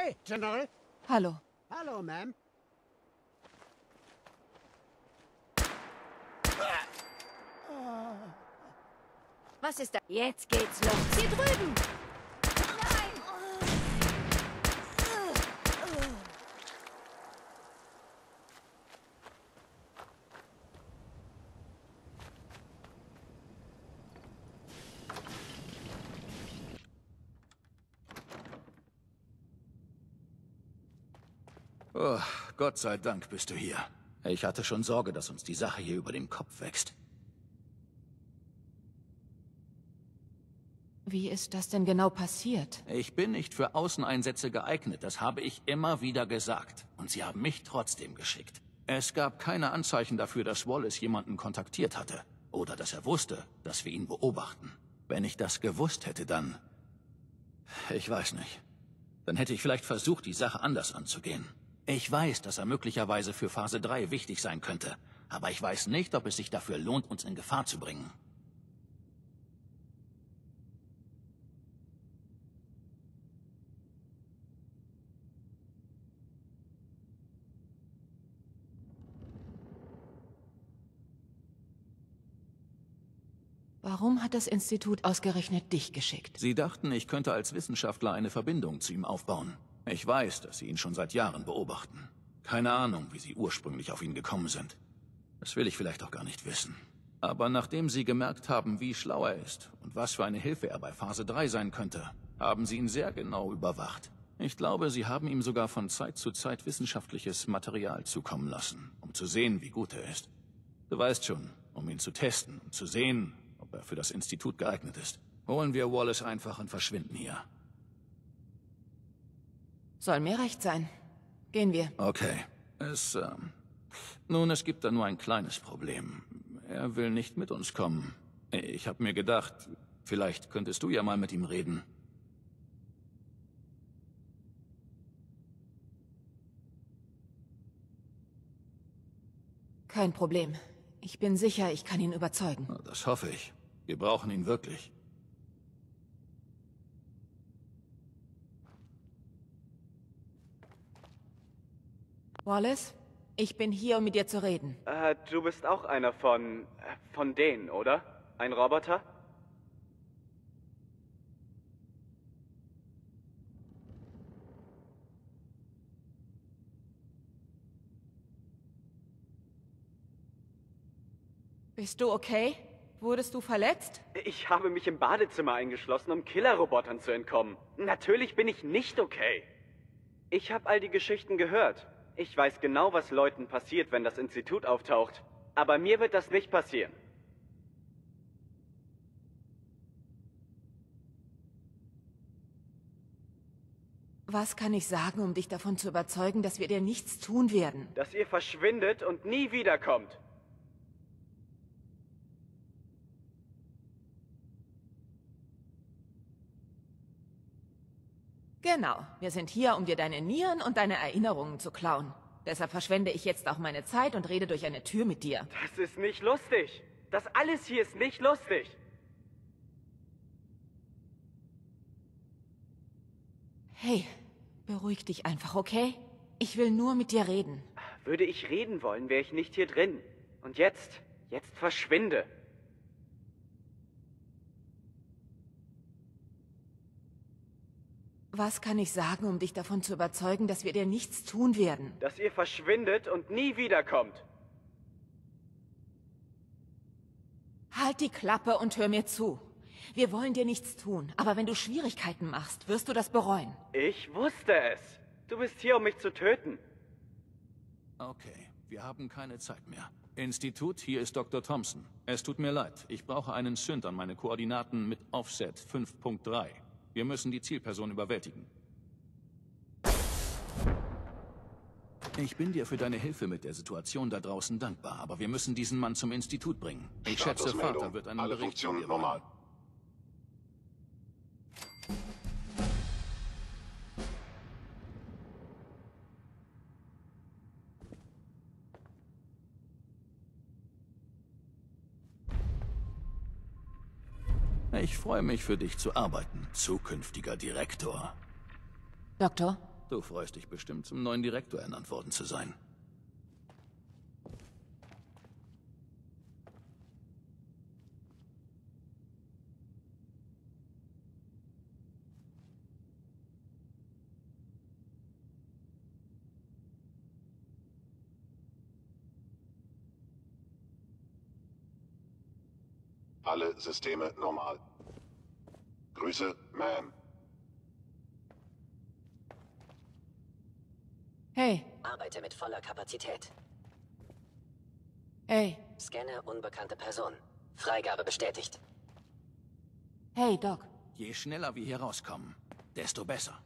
Hey, General. Hallo. Hallo, Ma'am. Was ist da? Jetzt geht's los. Hier drüben! Nein! Oh, Gott sei Dank bist du hier. Ich hatte schon Sorge, dass uns die Sache hier über den Kopf wächst. Wie ist das denn genau passiert? Ich bin nicht für Außeneinsätze geeignet, das habe ich immer wieder gesagt. Und sie haben mich trotzdem geschickt. Es gab keine Anzeichen dafür, dass Wallace jemanden kontaktiert hatte. Oder dass er wusste, dass wir ihn beobachten. Wenn ich das gewusst hätte, dann... Ich weiß nicht. Dann hätte ich vielleicht versucht, die Sache anders anzugehen. Ich weiß, dass er möglicherweise für Phase 3 wichtig sein könnte. Aber ich weiß nicht, ob es sich dafür lohnt, uns in Gefahr zu bringen. Warum hat das Institut ausgerechnet dich geschickt? Sie dachten, ich könnte als Wissenschaftler eine Verbindung zu ihm aufbauen. Ich weiß, dass Sie ihn schon seit Jahren beobachten. Keine Ahnung, wie Sie ursprünglich auf ihn gekommen sind. Das will ich vielleicht auch gar nicht wissen. Aber nachdem Sie gemerkt haben, wie schlau er ist und was für eine Hilfe er bei Phase 3 sein könnte, haben Sie ihn sehr genau überwacht. Ich glaube, Sie haben ihm sogar von Zeit zu Zeit wissenschaftliches Material zukommen lassen, um zu sehen, wie gut er ist. Du weißt schon, um ihn zu testen und zu sehen, ob er für das Institut geeignet ist. Holen wir Wallace einfach und verschwinden hier. Soll mir recht sein. Gehen wir. Okay. Nun, es gibt da nur ein kleines Problem. Er will nicht mit uns kommen. Ich habe mir gedacht, vielleicht könntest du ja mal mit ihm reden. Kein Problem. Ich bin sicher, ich kann ihn überzeugen. Na, das hoffe ich. Wir brauchen ihn wirklich. Wallace, ich bin hier, um mit dir zu reden. Du bist auch einer von denen, oder? Ein Roboter? Bist du okay? Wurdest du verletzt? Ich habe mich im Badezimmer eingeschlossen, um Killerrobotern zu entkommen. Natürlich bin ich nicht okay. Ich habe all die Geschichten gehört. Ich weiß genau, was Leuten passiert, wenn das Institut auftaucht. Aber mir wird das nicht passieren. Was kann ich sagen, um dich davon zu überzeugen, dass wir dir nichts tun werden? Dass ihr verschwindet und nie wiederkommt. Genau. Wir sind hier, um dir deine Nieren und deine Erinnerungen zu klauen. Deshalb verschwende ich jetzt auch meine Zeit und rede durch eine Tür mit dir. Das ist nicht lustig. Das alles hier ist nicht lustig. Hey, beruhig dich einfach, okay? Ich will nur mit dir reden. Würde ich reden wollen, wäre ich nicht hier drin. Und jetzt verschwinde. Was kann ich sagen, um dich davon zu überzeugen, dass wir dir nichts tun werden? Dass ihr verschwindet und nie wiederkommt. Halt die Klappe und hör mir zu. Wir wollen dir nichts tun, aber wenn du Schwierigkeiten machst, wirst du das bereuen. Ich wusste es. Du bist hier, um mich zu töten. Okay, wir haben keine Zeit mehr. Institut, hier ist Dr. Thompson. Es tut mir leid, ich brauche einen Synth an meine Koordinaten mit Offset 5.3. Wir müssen die Zielperson überwältigen. Ich bin dir für deine Hilfe mit der Situation da draußen dankbar, aber wir müssen diesen Mann zum Institut bringen. Ich schätze, Vater wird einen Alle Bericht von Funktionen dir normal. wollen. Ich freue mich, für dich zu arbeiten, zukünftiger Direktor. Doktor, Du freust dich bestimmt, zum neuen Direktor ernannt worden zu sein. Alle Systeme normal. Grüße, Ma'am. Hey, Arbeite mit voller Kapazität. hey, Scanne unbekannte Person. Freigabe bestätigt. hey, Doc. Je schneller wir hier rauskommen, desto besser.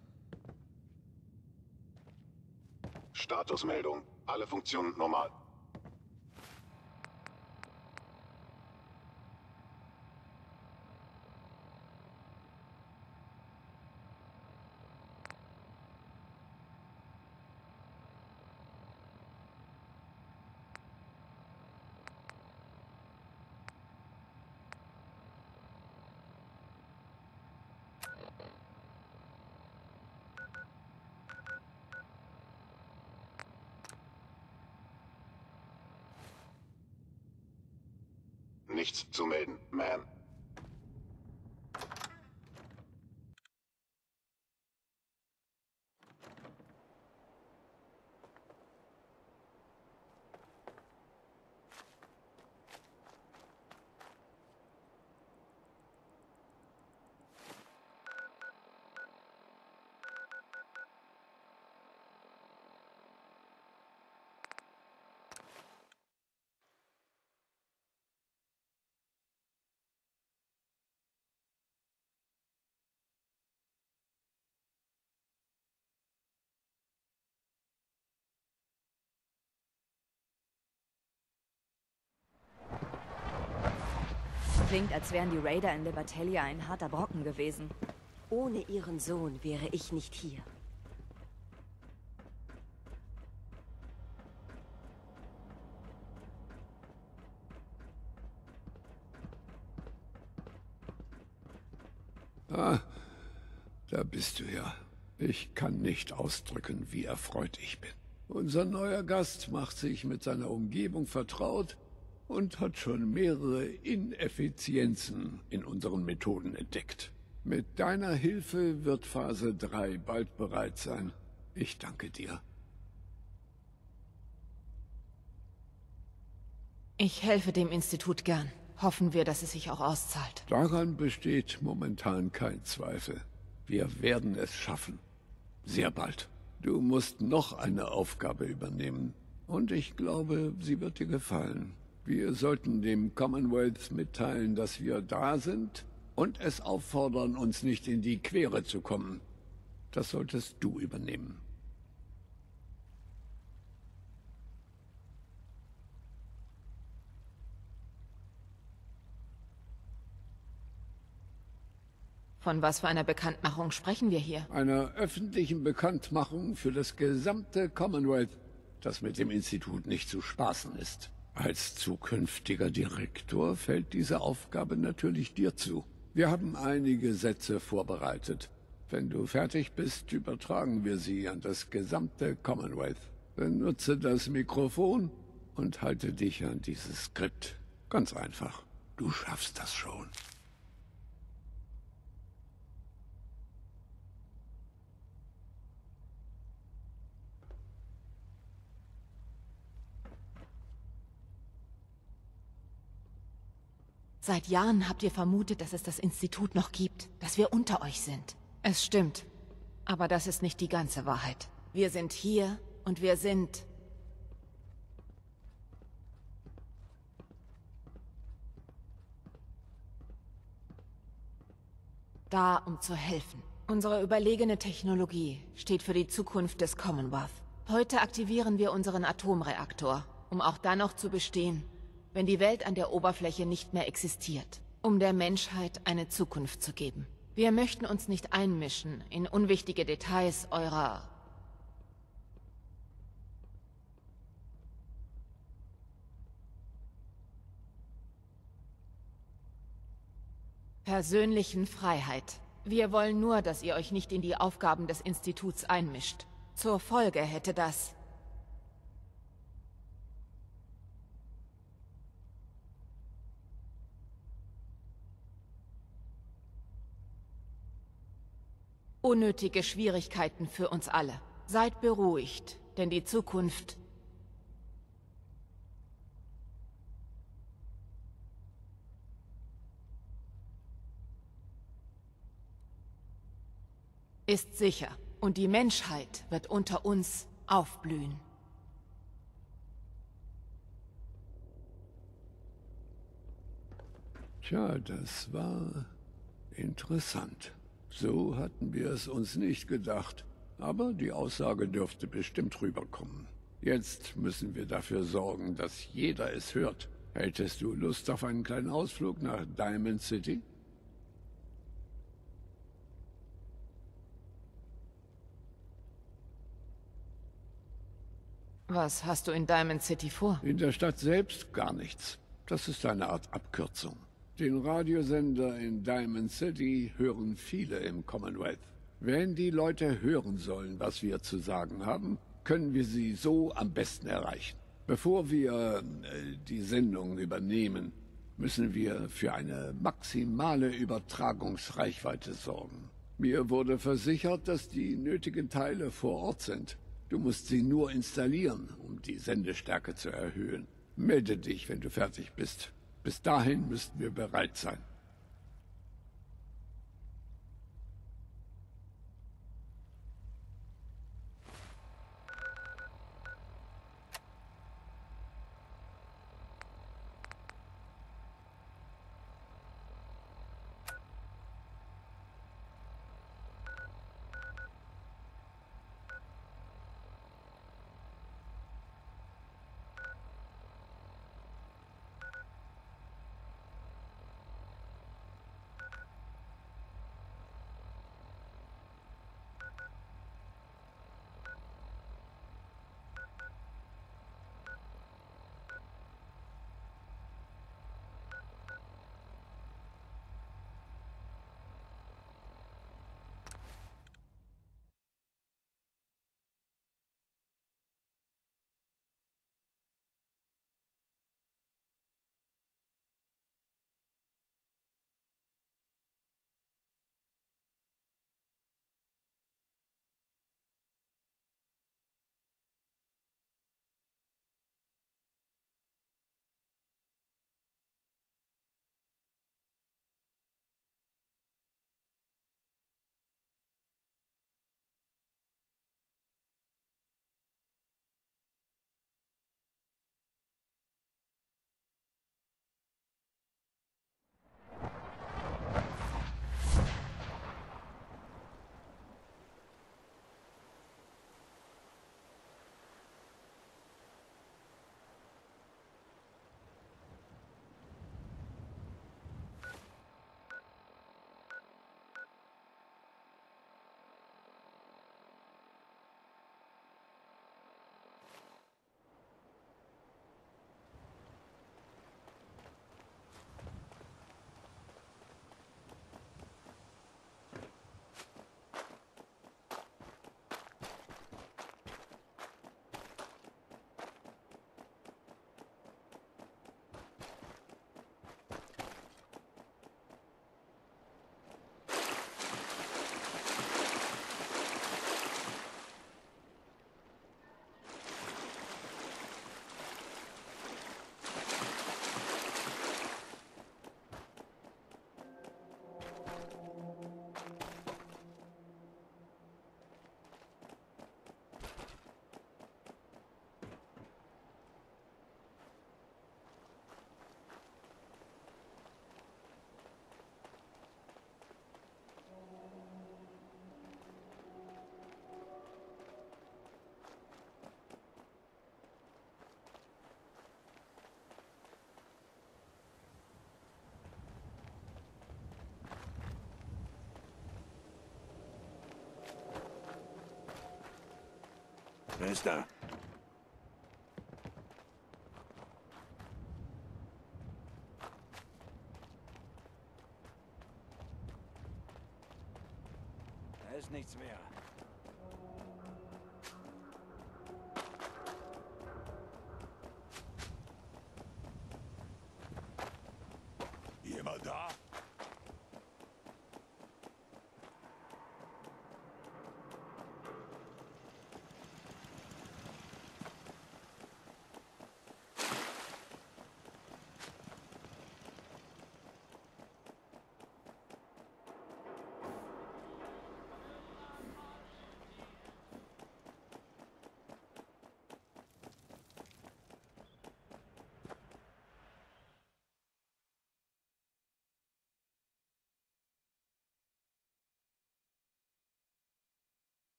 Statusmeldung. Alle Funktionen normal. Nichts zu melden, Ma'am. Klingt, als wären die Raider in Libertalia ein harter Brocken gewesen. Ohne ihren Sohn wäre ich nicht hier. Ah, da bist du ja. Ich kann nicht ausdrücken, wie erfreut ich bin. Unser neuer Gast macht sich mit seiner Umgebung vertraut und hat schon mehrere Ineffizienzen in unseren Methoden entdeckt. Mit deiner Hilfe wird Phase 3 bald bereit sein. Ich danke dir. Ich helfe dem Institut gern. Hoffen wir, dass es sich auch auszahlt. Daran besteht momentan kein Zweifel. Wir werden es schaffen. Sehr bald. Du musst noch eine Aufgabe übernehmen. Und ich glaube, sie wird dir gefallen. Wir sollten dem Commonwealth mitteilen, dass wir da sind und es auffordern, uns nicht in die Quere zu kommen. Das solltest du übernehmen. Von was für einer Bekanntmachung sprechen wir hier? Einer öffentlichen Bekanntmachung für das gesamte Commonwealth, das mit dem Institut nicht zu spaßen ist. Als zukünftiger Direktor fällt diese Aufgabe natürlich dir zu. Wir haben einige Sätze vorbereitet. Wenn du fertig bist, übertragen wir sie an das gesamte Commonwealth. Benutze das Mikrofon und halte dich an dieses Skript. Ganz einfach. Du schaffst das schon. Seit Jahren habt ihr vermutet, dass es das Institut noch gibt, dass wir unter euch sind. Es stimmt, aber das ist nicht die ganze Wahrheit. Wir sind hier und wir sind... da, um zu helfen. Unsere überlegene Technologie steht für die Zukunft des Commonwealth. Heute aktivieren wir unseren Atomreaktor, um auch dann noch zu bestehen, wenn die Welt an der Oberfläche nicht mehr existiert, um der Menschheit eine Zukunft zu geben. Wir möchten uns nicht einmischen in unwichtige Details eurer... persönlichen Freiheit. Wir wollen nur, dass ihr euch nicht in die Aufgaben des Instituts einmischt. zur Folge hätte das... unnötige Schwierigkeiten für uns alle. Seid beruhigt, denn die Zukunft... ist sicher. Und die Menschheit wird unter uns aufblühen. Tja, das war interessant. So hatten wir es uns nicht gedacht. Aber die Aussage dürfte bestimmt rüberkommen. Jetzt müssen wir dafür sorgen, dass jeder es hört. Hättest du Lust auf einen kleinen Ausflug nach Diamond City? Was hast du in Diamond City vor? In der Stadt selbst gar nichts. Das ist eine Art Abkürzung. Den Radiosender in Diamond City hören viele im Commonwealth. Wenn die Leute hören sollen, was wir zu sagen haben, können wir sie so am besten erreichen. Bevor wir die Sendung übernehmen, müssen wir für eine maximale Übertragungsreichweite sorgen. Mir wurde versichert, dass die nötigen Teile vor Ort sind. Du musst sie nur installieren, um die Sendestärke zu erhöhen. Melde dich, wenn du fertig bist. Bis dahin müssten wir bereit sein. Wer ist da? Da ist nichts mehr.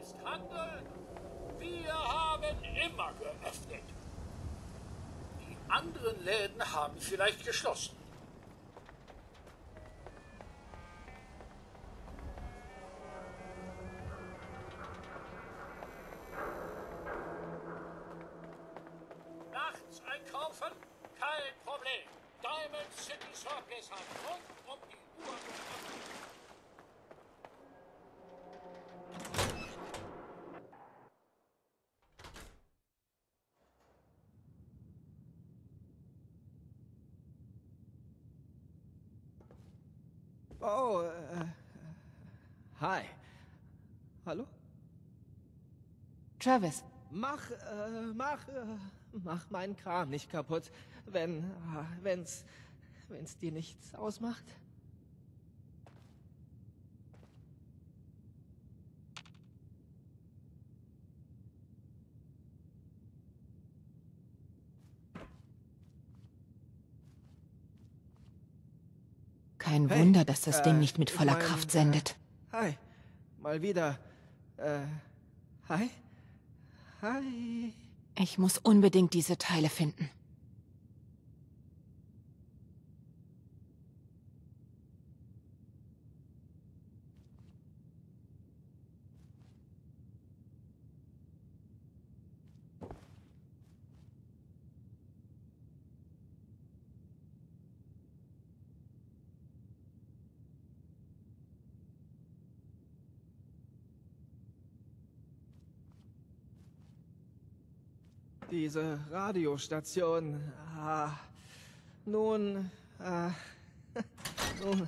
jetzt handeln? Wir haben immer geöffnet. Die anderen Läden haben vielleicht geschlossen. Nachts einkaufen? Kein Problem. Diamond City Surplus hat rund um die Uhr geöffnet. Oh, hi. Hallo? Travis, Mach meinen Kram nicht kaputt, wenn's dir nichts ausmacht. kein Hey, Wunder, dass das Ding nicht mit ich voller mein, Kraft sendet. Hi. Mal wieder. Hi? Hi. Ich muss unbedingt diese Teile finden. Diese Radiostation. Nun. Nun.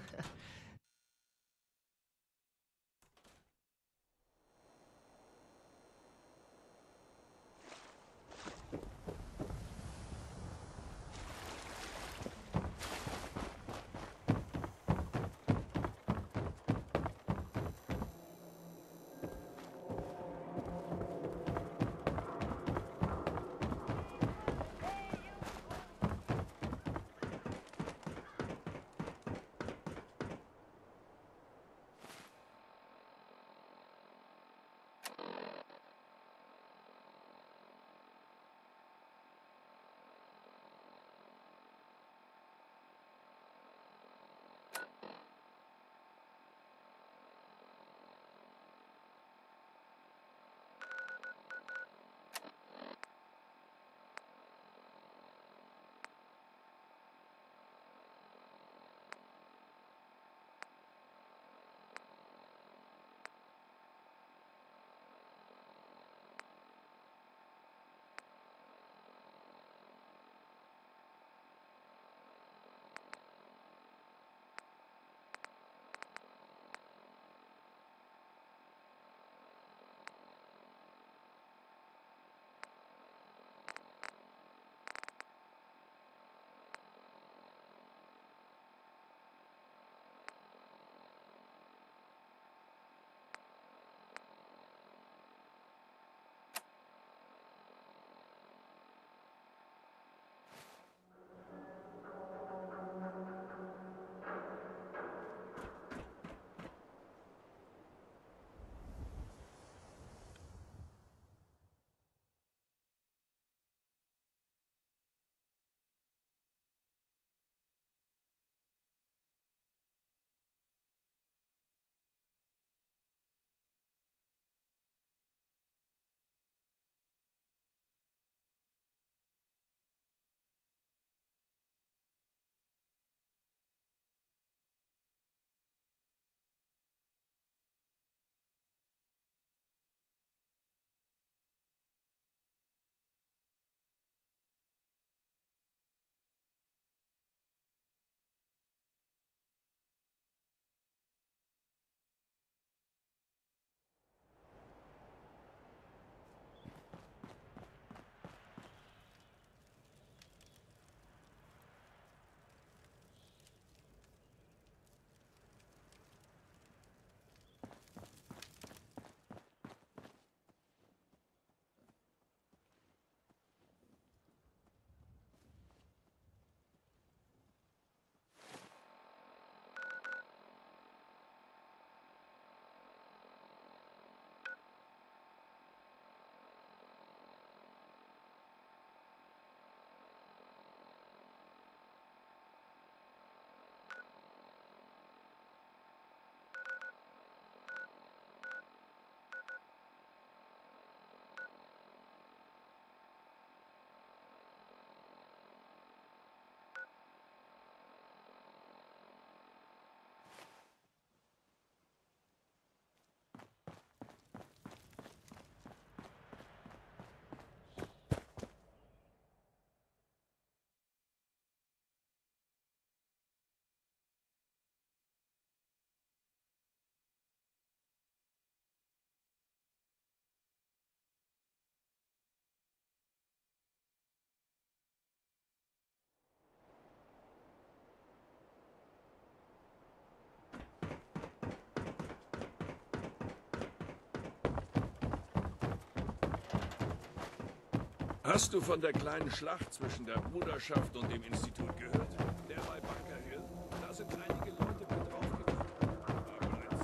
Hast du von der kleinen Schlacht zwischen der Bruderschaft und dem Institut gehört? Der bei Bunker Hill? Da sind einige Leute mit draufgegangen. Aber ein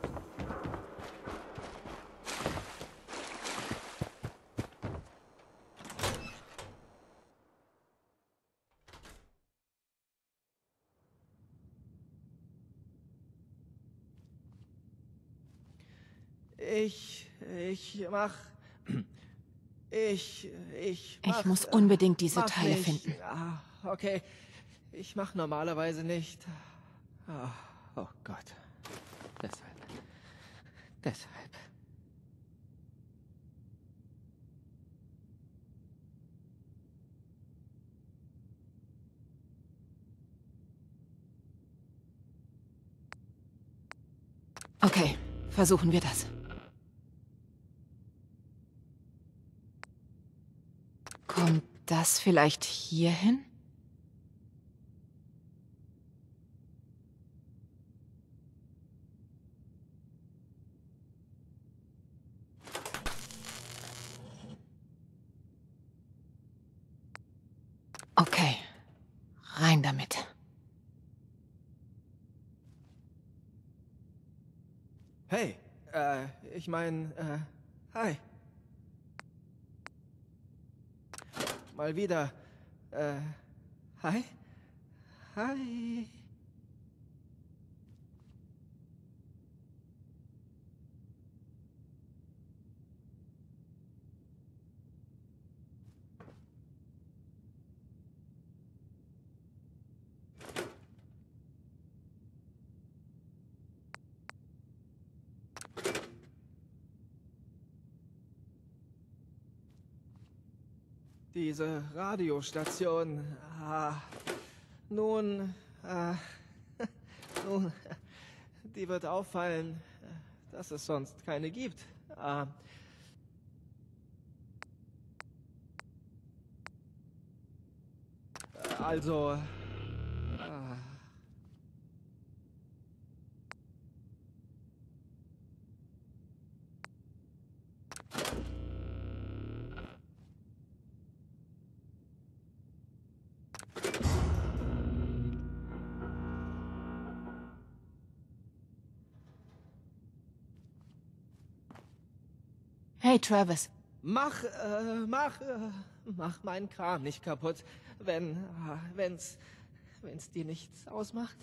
Ich muss unbedingt diese Teile finden. Ah, okay. Ich mach normalerweise nicht. Ah, oh Gott. Deshalb. Okay, versuchen wir das. Kommt das vielleicht hier hin? Okay, rein damit. Hey, ich meine, hi. Mal wieder, hi? Hi. Diese Radiostation, nun, nun, die wird auffallen, dass es sonst keine gibt. Also, Hey, Travis. mach meinen Kram nicht kaputt, wenn's dir nichts ausmacht.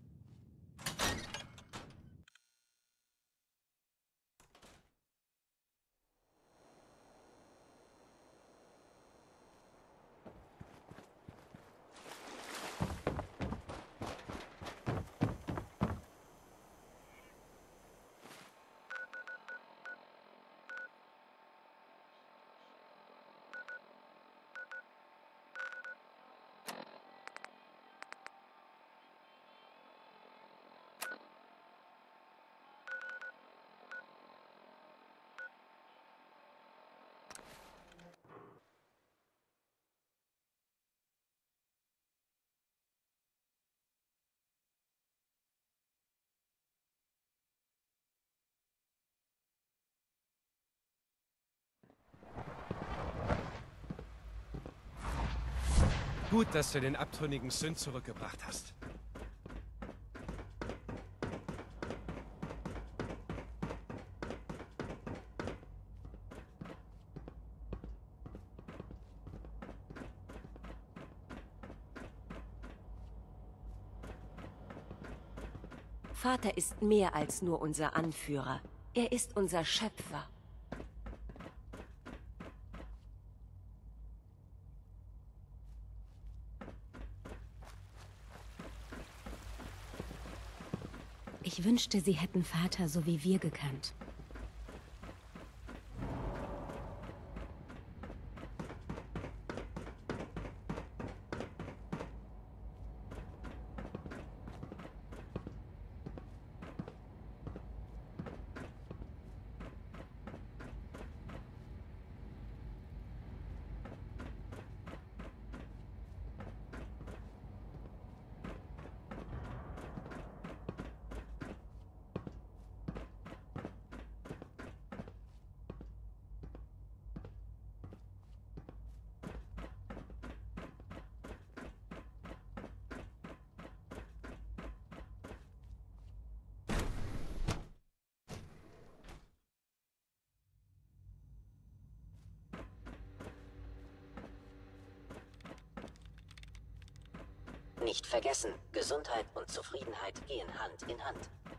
Gut, dass du den abtrünnigen Synth zurückgebracht hast. Vater ist mehr als nur unser Anführer. Er ist unser Schöpfer. Ich wünschte, sie hätten Vater so wie wir gekannt. Nicht vergessen, Gesundheit und Zufriedenheit gehen Hand in Hand.